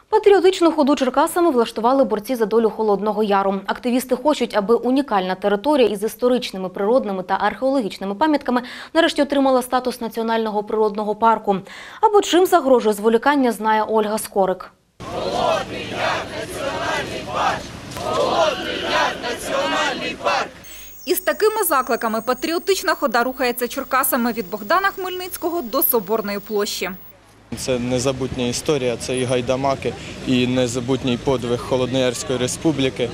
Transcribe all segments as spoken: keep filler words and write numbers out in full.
Патріотичну ходу Черкасами влаштували борці за долю Холодного Яру. Активісти хочуть, аби унікальна територія із історичними, природними та археологічними пам'ятками нарешті отримала статус національного природного парку. Або чим загрожує зволікання, знає Ольга Скорик. Холодний Яр – національний парк! Холодний Яр – національний парк! Із такими закликами патріотична хода рухається Черкасами від Богдана Хмельницького до Соборної площі. Це незабутня історія, це і гайдамаки, і незабутній подвиг Холодноярської республіки.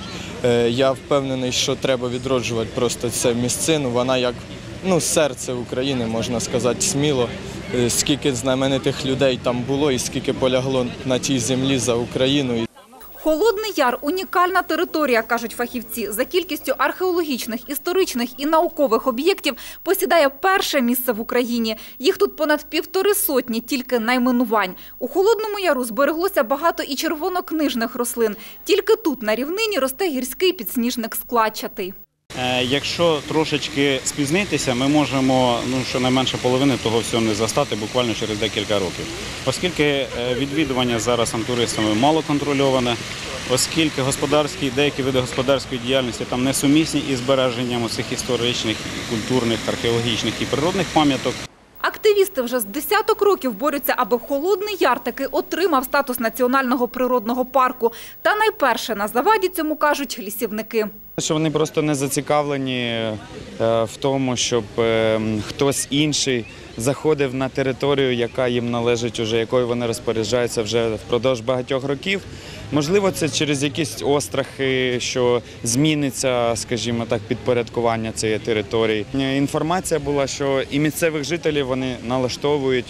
Я впевнений, що треба відроджувати просто цю місцину. Вона як ну, серце України, можна сказати, сміло. Скільки знаменитих людей там було і скільки полягло на тій землі за Україну. Холодний Яр – унікальна територія, кажуть фахівці. За кількістю археологічних, історичних і наукових об'єктів посідає перше місце в Україні. Їх тут понад півтори сотні тільки найменувань. У Холодному Яру збереглося багато і червонокнижних рослин. Тільки тут, на рівнині, росте гірський підсніжник складчатий. Якщо трошечки спізнитися, ми можемо ну, щонайменше половини того всього не застати буквально через декілька років. Оскільки відвідування зараз туристами мало контрольоване, оскільки господарські, деякі види господарської діяльності там несумісні із збереженням цих історичних, культурних, археологічних і природних пам'яток. Активісти вже з десяток років борються, аби Холодний Яр таки отримав статус національного природного парку. Та найперше на заваді цьому, кажуть, лісівники. Що вони просто не зацікавлені в тому, щоб хтось інший заходив на територію, яка їм належить, уже якою вони розпоряджаються вже впродовж багатьох років. Можливо, це через якісь острахи, що зміниться, скажімо так, підпорядкування цієї території. Інформація була, що і місцевих жителів вони налаштовують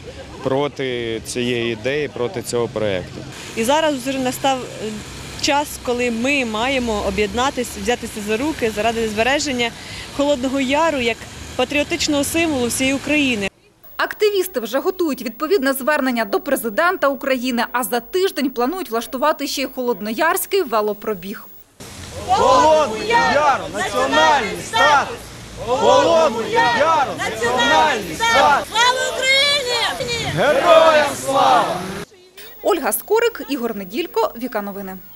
проти цієї ідеї, проти цього проєкту. І зараз вже настав час, коли ми маємо об'єднатися, взятися за руки заради збереження Холодного Яру як патріотичного символу всієї України. Активісти вже готують відповідне звернення до президента України, а за тиждень планують влаштувати ще й холодноярський велопробіг. Холодному Яру – національний статус! Холодному Яру – національний статус! Слава Україні! Героям слава! Ольга Скорик, Ігор Неділько, Віка Новини.